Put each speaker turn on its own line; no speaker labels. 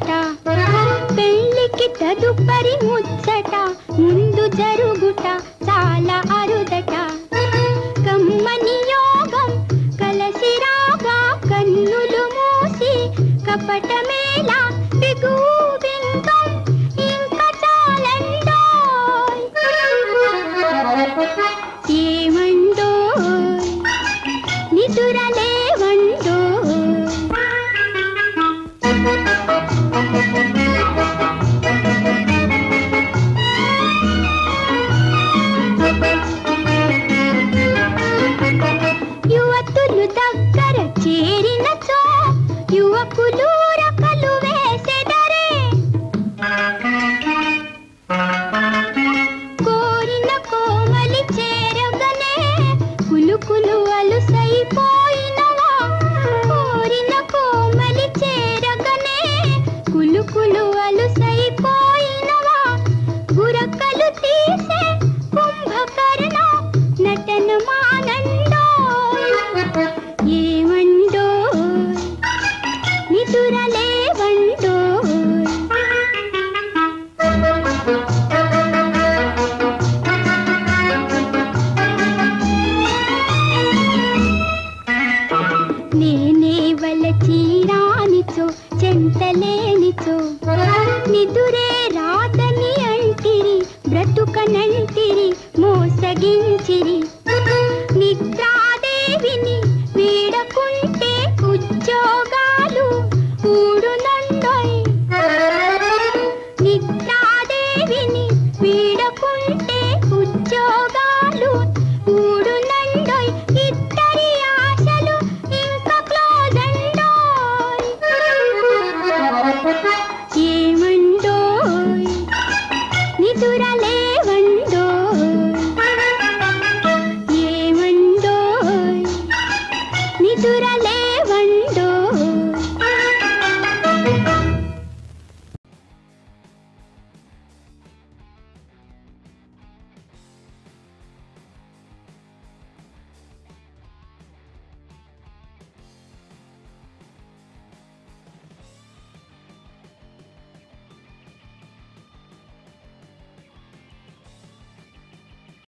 ముచ్చట పెళ్ళికి తదుపరి ముచ్చట ముందు జరుగుట చాలా అరుదట కమ్మని యోగం కలసి రాగా కన్నులు మూసి కపటమేలా బిగువు బింకం ఇంకా చాలండోయ్ ఏమండోయ్ నిదురలేవండోయ్ యువతులు దగ్గర చేరినచో యువకులు రకలు వేసెదరే కోరిన కోమలి చేరగనే కులుకులు అలుసైపోయినవా కోరిన కోమలి చేరగనే కులుకులు అలుసైపోయినవా గురకలు తీసే కుంభకర్ణ నటన మానండోయ్ ఏమండోయ్ నిదురలేవండోయ్ నేనే వలచీరానిచో చెంతలేనిచో నిదురే రాదని అంటిరి బ్రతుకనంటిరి మోసగించిరి నిద్రాదేవిని వీడకుంటే ఉద్యోగాలు ఊడునండోయ్ నిద్రాదేవిని వీడకుంటే ఉద్యోగాలు ఊడునండోయ్ ఇద్దరి ఆశలు ఇంకా క్లోజ్ అండోయ్ ఏమండోయ్ నిదురలేవండోయ్ ఏమండోయ్ నిదుర